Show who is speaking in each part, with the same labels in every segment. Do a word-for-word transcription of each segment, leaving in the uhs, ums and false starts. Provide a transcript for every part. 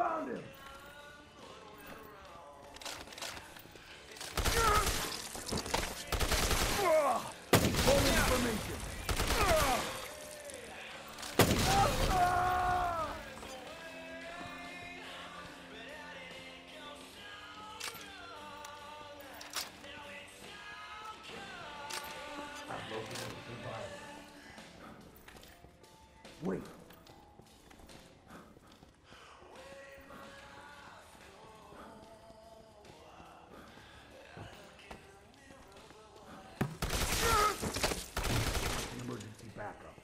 Speaker 1: Found him! Hold information! Wait. Emergency backup.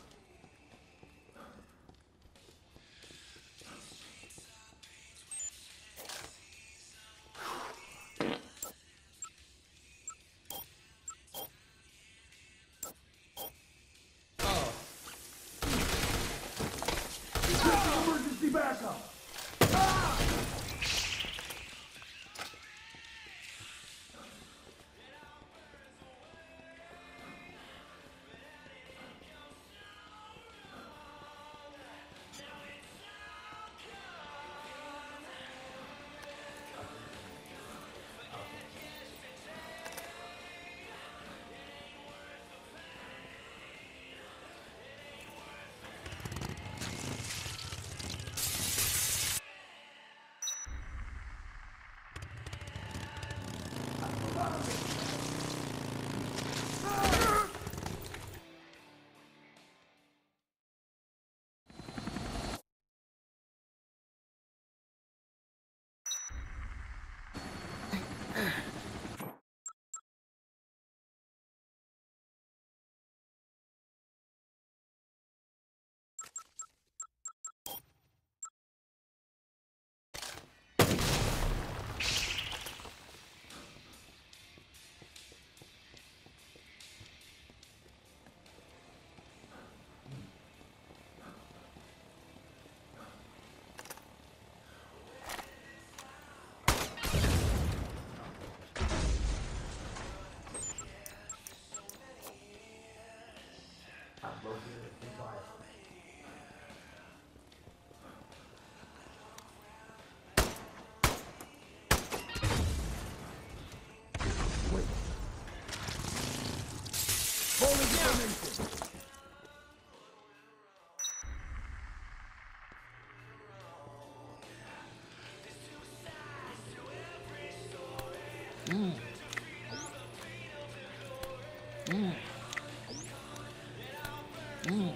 Speaker 1: Emergency backup! Hold information! Mm. Mm. Mm.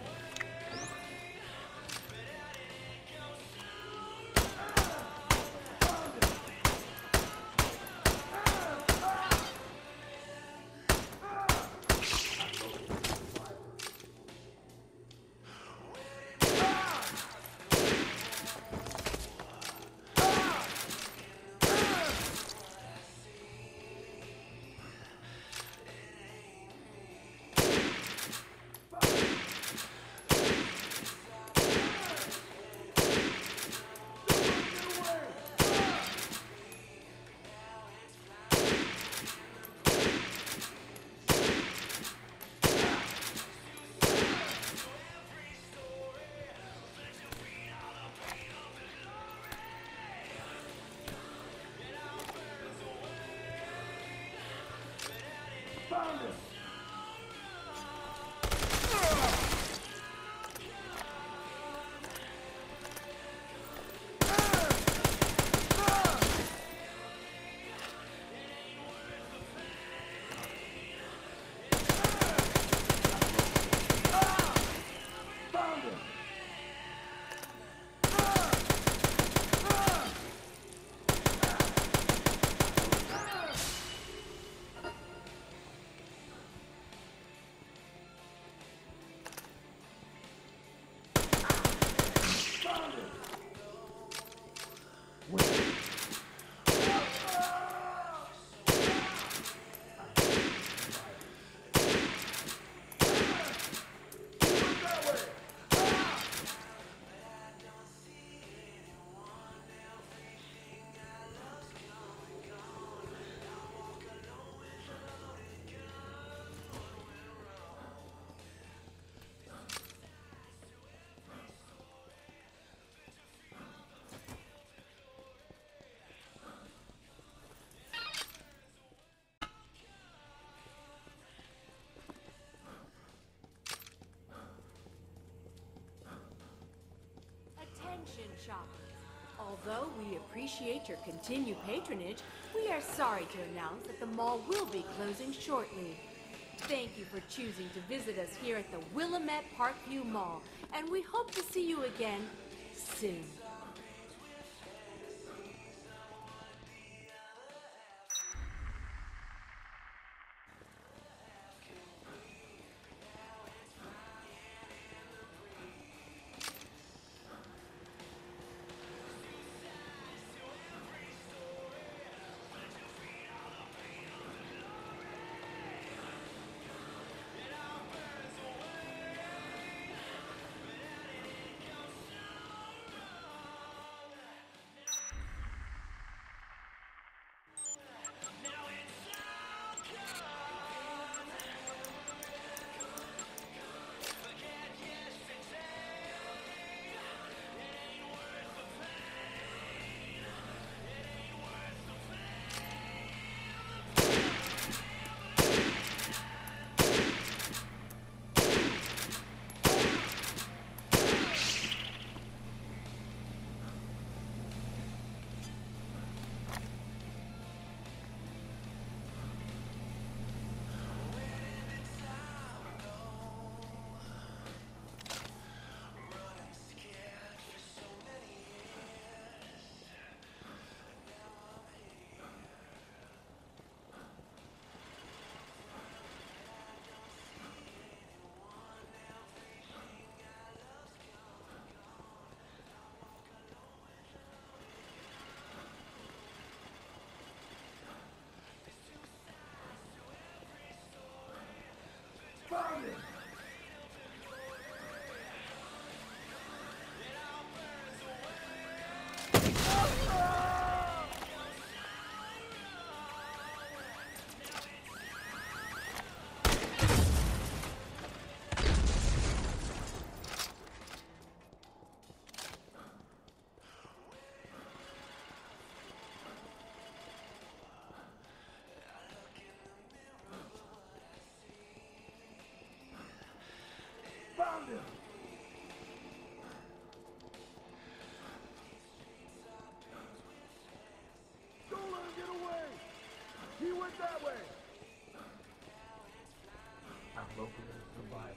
Speaker 1: Found him! Found him!
Speaker 2: Attention shoppers. Although we appreciate your continued patronage, we are sorry to announce that the mall will be closing shortly. Thank you for choosing to visit us here at the Willamette Parkview Mall, and we hope to see you again soon.
Speaker 1: Found it! Found him! Don't let him get away! He went that way! I've located a survivor.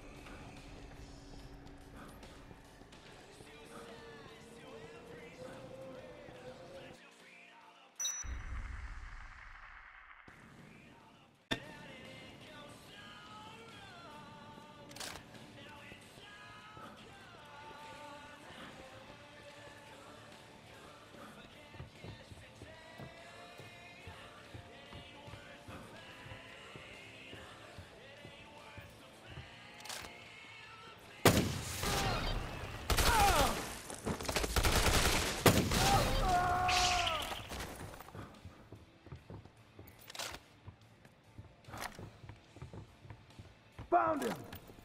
Speaker 1: Found him!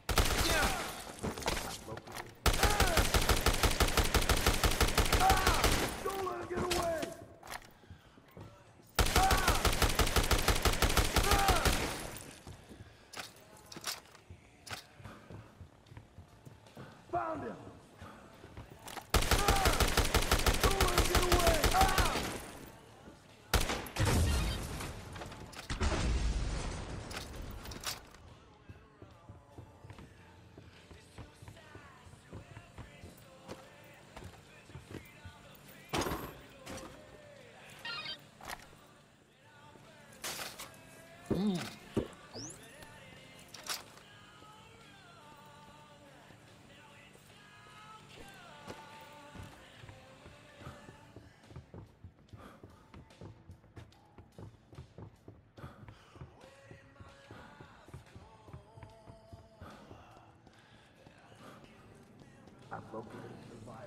Speaker 1: Ah! Don't let him get away! Ah! Ah! Found him! Ah! Don't let him get away! Ah! Mm. I've located a survivor.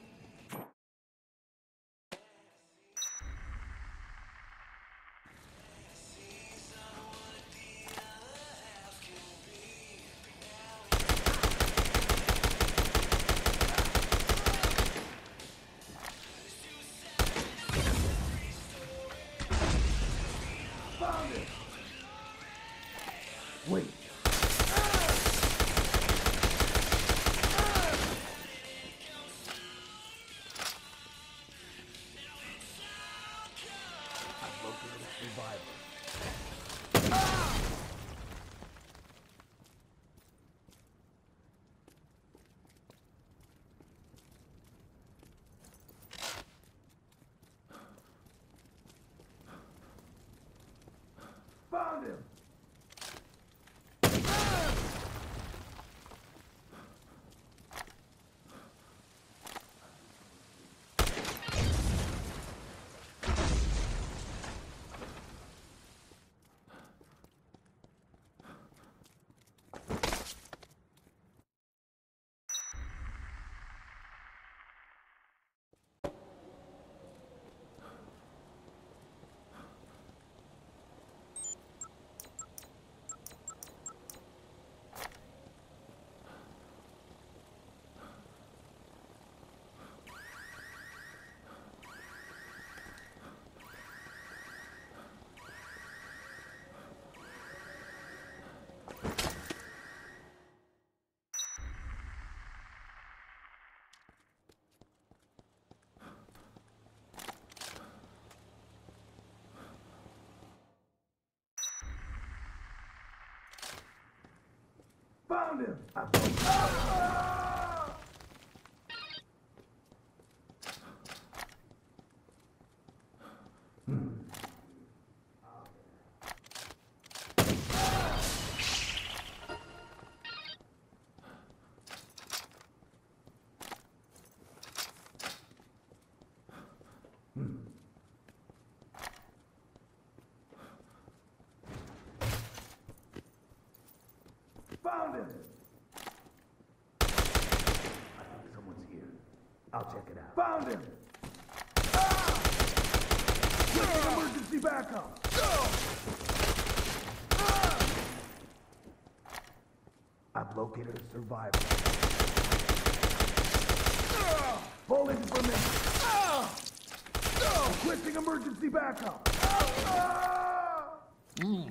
Speaker 1: Found it! Wait. Ah! Ah! survivor. Ah! Found him! Found him! Ah! Hmm. Found him! I think someone's here. I'll check it out. Found him! Ah! Quick, emergency backup! Ah! I've located a survivor. Ah! Hold it for me. Ah! Requesting emergency backup. Ah! Mm.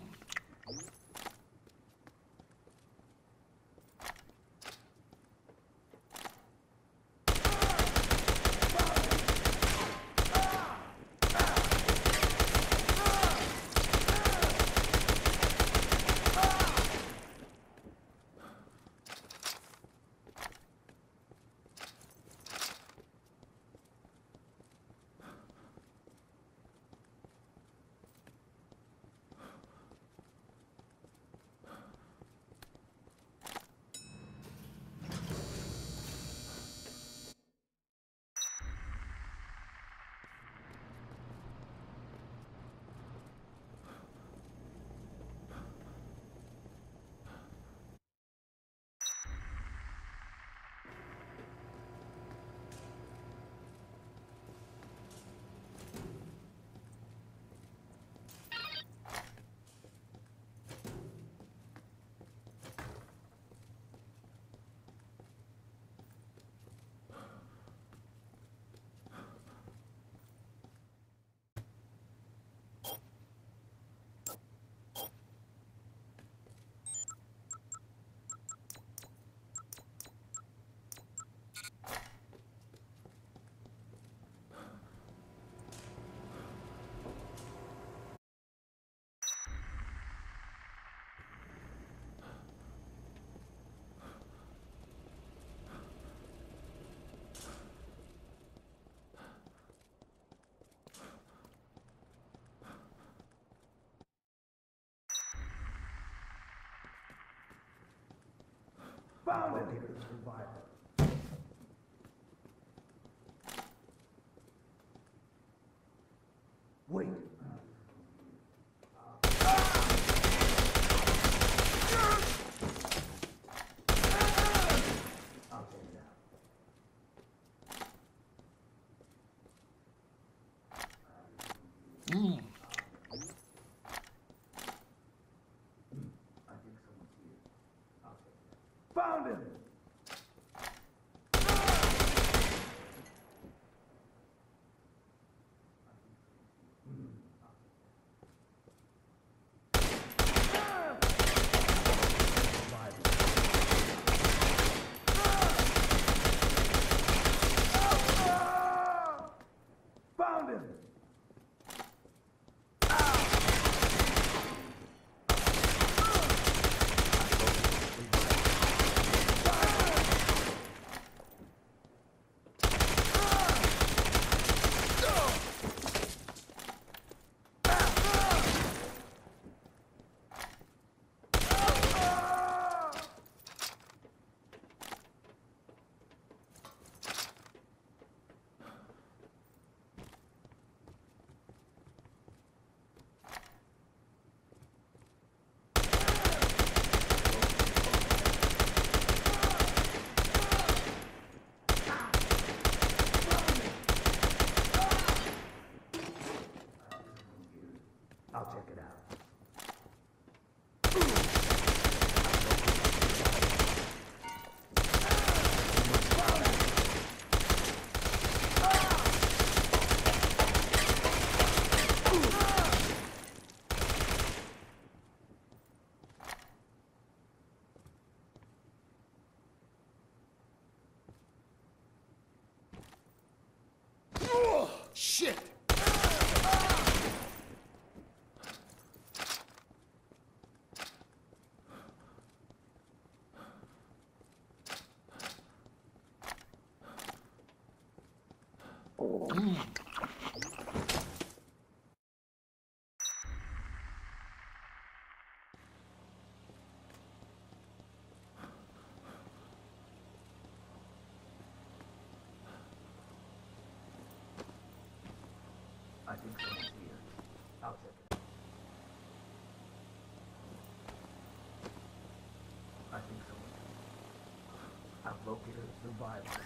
Speaker 1: Found it! Survivor. Wait. I'll take it out. Mm. I think someone's here. I'll take it out. Found him! Found him! Ah!
Speaker 3: I'll check it out.
Speaker 1: Shit!
Speaker 3: I think someone's here. I'll check it. I think someone's here. I've located a survivor.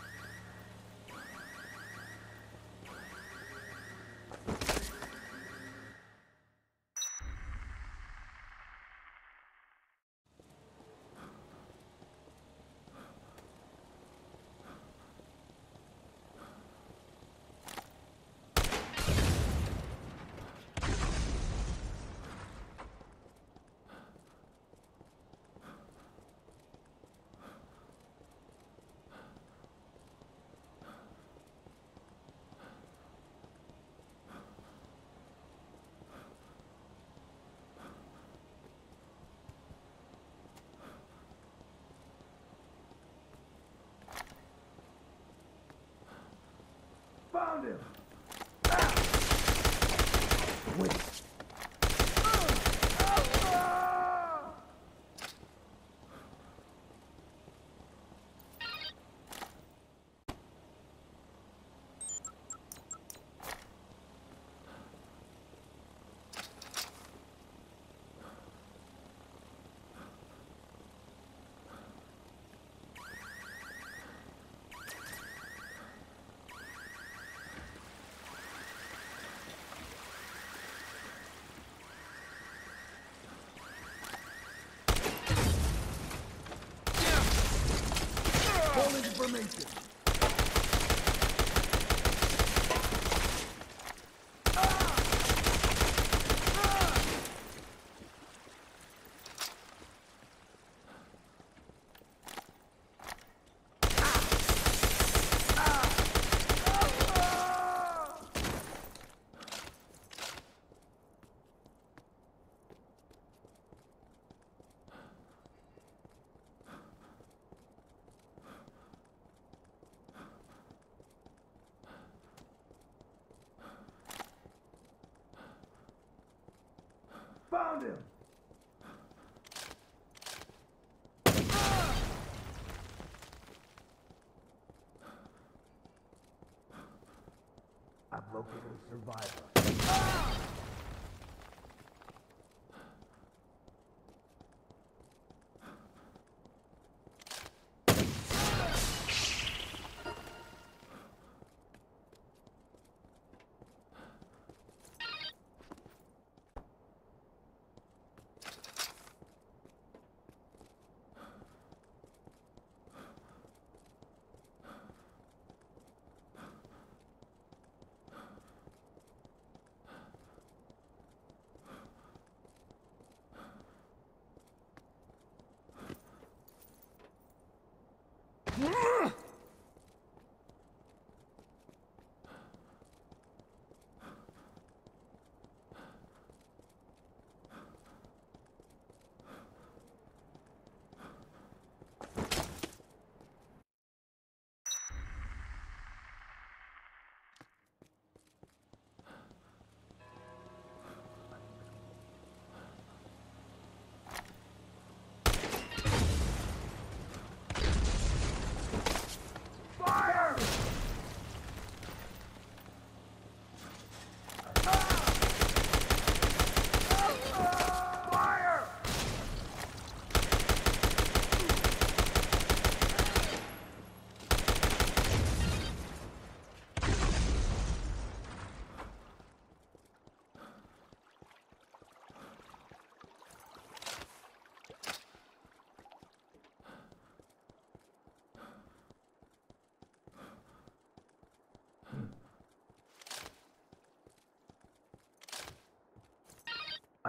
Speaker 1: Found him!
Speaker 3: Wait.
Speaker 1: All information. Found him!
Speaker 3: I've located a survivor.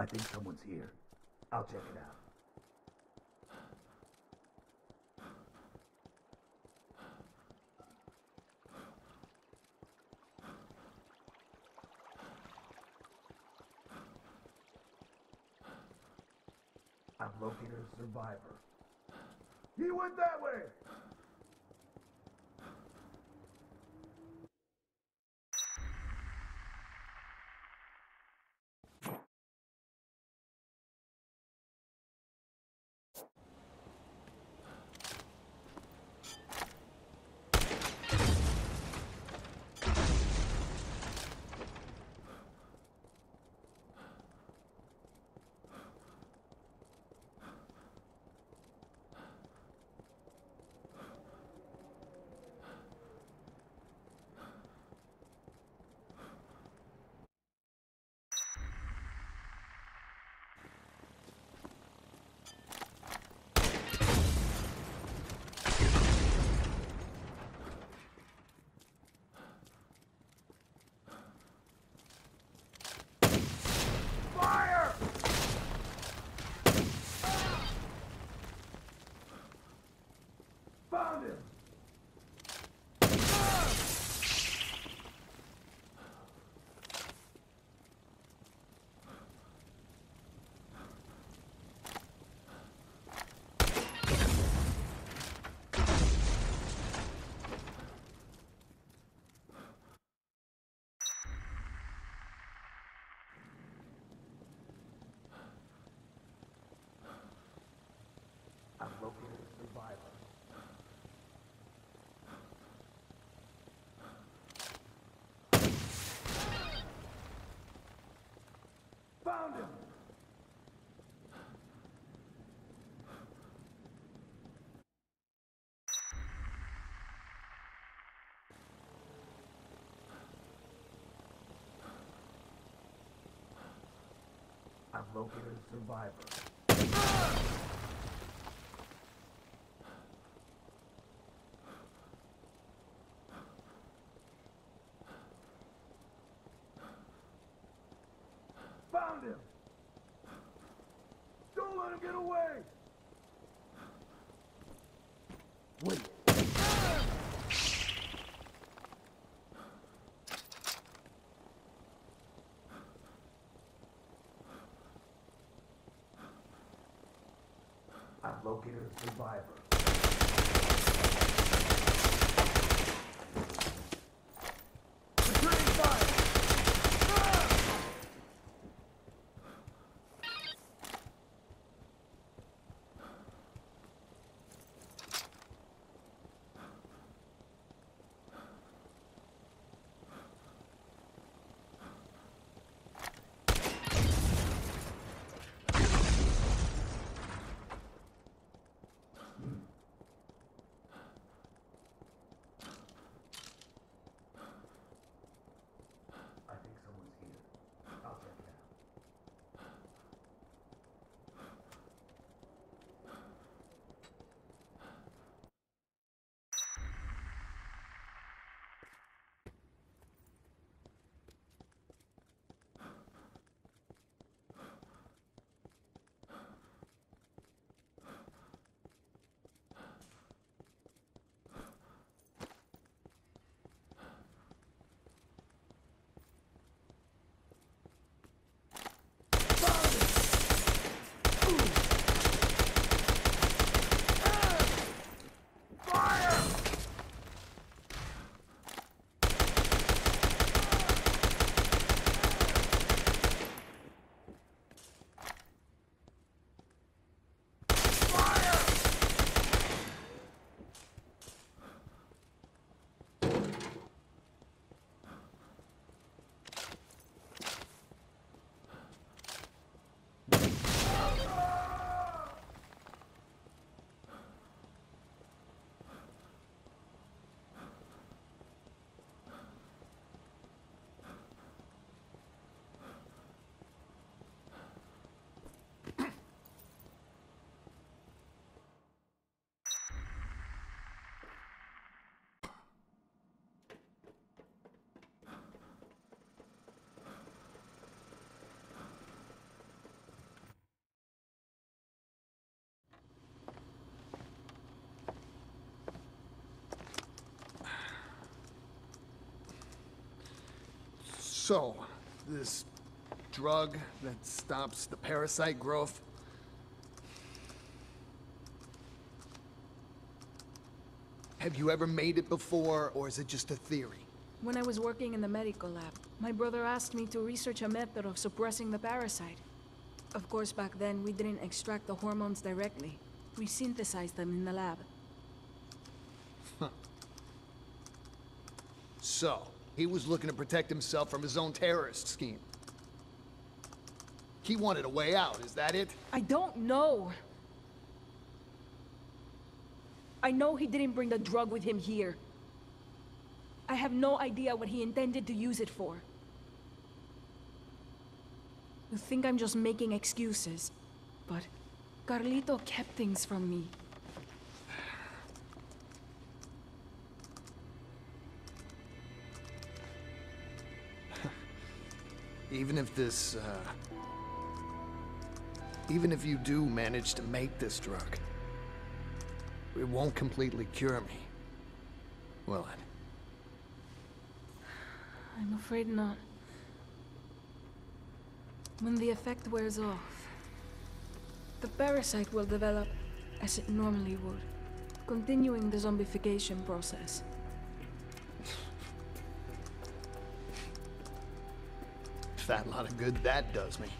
Speaker 3: I think someone's here. I'll check it out. I've located a survivor.
Speaker 1: He went that way! Fire! Found him!
Speaker 3: I've located a survivor.
Speaker 1: Found him!
Speaker 3: I've located a survivor.
Speaker 1: Found him! Don't let him get away!
Speaker 3: Wait. I've located a survivor.
Speaker 1: Returning fire!
Speaker 4: So, this drug that stops the parasite growth. Have you ever made it before, or is it just a theory?
Speaker 5: When I was working in the medical lab, my brother asked me to research a method of suppressing the parasite. Of course, back then, we didn't extract the hormones directly. We synthesized them in the lab.
Speaker 4: So, he was looking to protect himself from his own terrorist scheme. He wanted a way out, is that it?
Speaker 5: I don't know. I know he didn't bring the drug with him here. I have no idea what he intended to use it for. You think I'm just making excuses, but Carlito kept things from me.
Speaker 4: Even if this, uh... even if you do manage to make this drug, it won't completely cure me, will it?
Speaker 5: I'm afraid not. When the effect wears off, the parasite will develop as it normally would, continuing the zombification process.
Speaker 4: Fat lot of good that does me.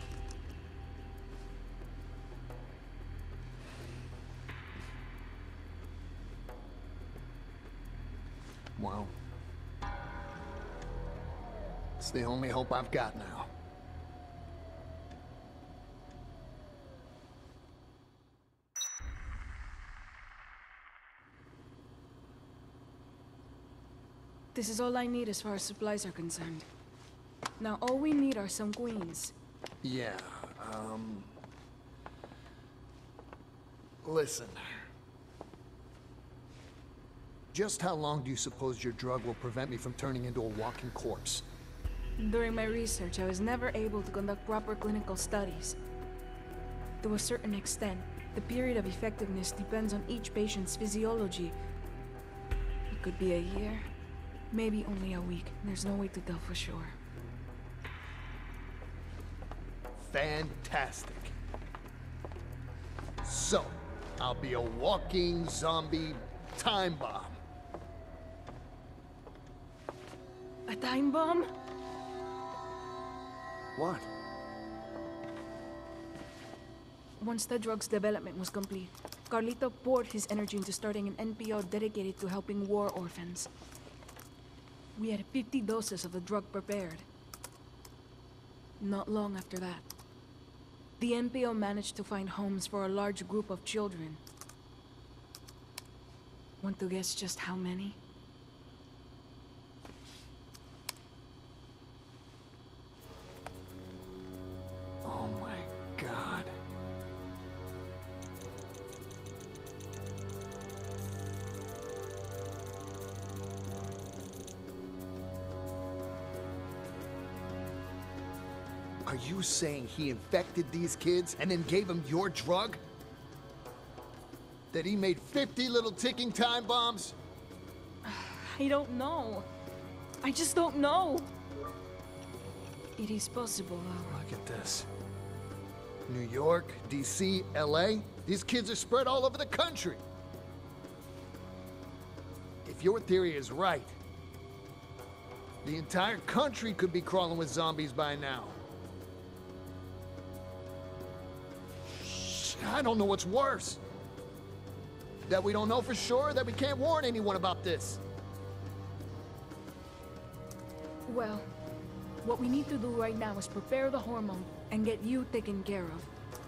Speaker 4: Well, it's the only hope I've got now.
Speaker 5: This is all I need as far as supplies are concerned. Now all we need are some queens.
Speaker 4: Yeah, um... listen. Just how long do you suppose your drug will prevent me from turning into a walking corpse?
Speaker 5: During my research, I was never able to conduct proper clinical studies. To a certain extent, the period of effectiveness depends on each patient's physiology. It could be a year, maybe only a week. There's no way to tell for sure.
Speaker 4: Fantastic. So, I'll be a walking zombie time bomb.
Speaker 5: A time bomb?
Speaker 4: What?
Speaker 5: Once the drug's development was complete, Carlito poured his energy into starting an N P O dedicated to helping war orphans. We had fifty doses of the drug prepared. Not long after that, the N P O managed to find homes for a large group of children. Want to guess just how many?
Speaker 4: Oh my God. Are you saying he infected these kids and then gave them your drug? That he made fifty little ticking time bombs?
Speaker 5: I don't know. I just don't know. It is possible, though.
Speaker 4: Look at this. New York, D C, L A. These kids are spread all over the country. If your theory is right, the entire country could be crawling with zombies by now. I don't know what's worse. That we don't know for sure, that we can't warn anyone about this.
Speaker 5: Well, what we need to do right now is prepare the hormone and get you taken care of.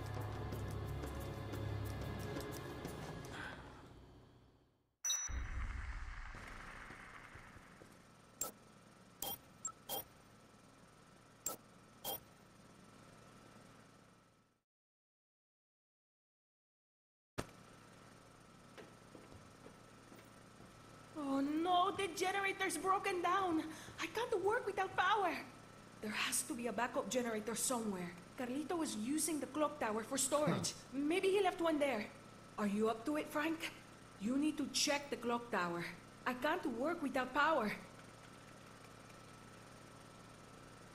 Speaker 5: Oh no, the generator's broken down. I can't work without power. There has to be a backup generator somewhere. Carlito was using the clock tower for storage. Maybe he left one there. Are you up to it, Frank? You need to check the clock tower. I can't work without power.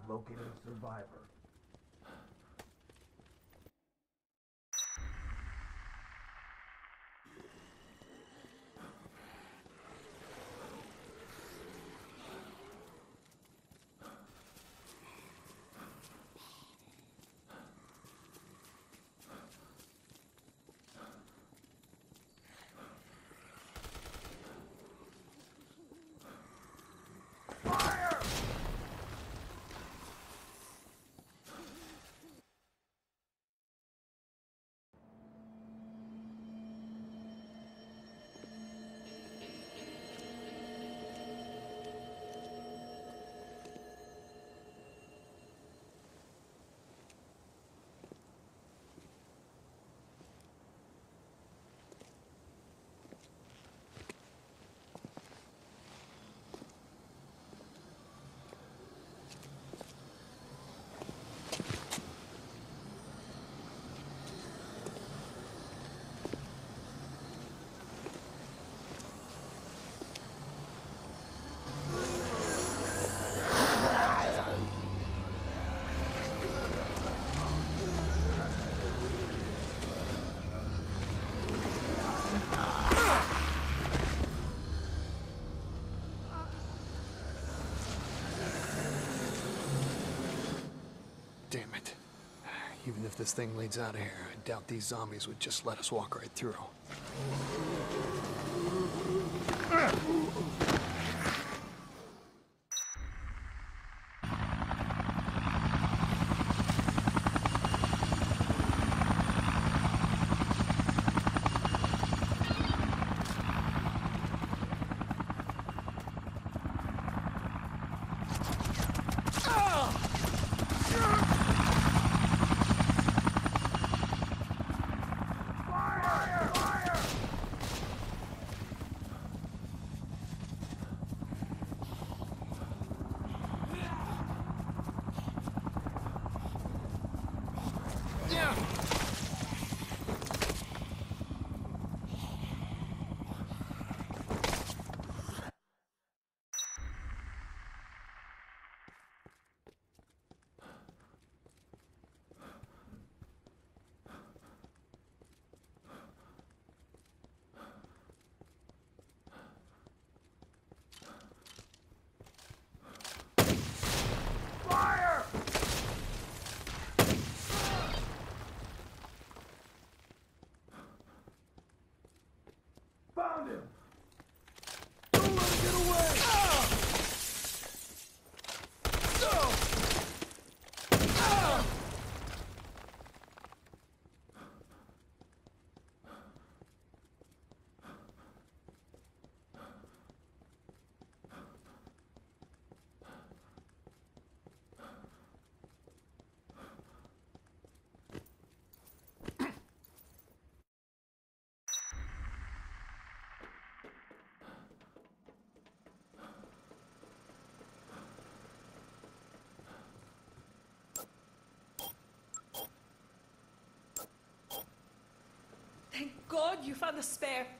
Speaker 3: located a survivor.
Speaker 4: Damn it. Even if this thing leads out of here, I doubt these zombies would just let us walk right through.
Speaker 1: Found him! Don't let him get away!
Speaker 5: Thank God you found a spare.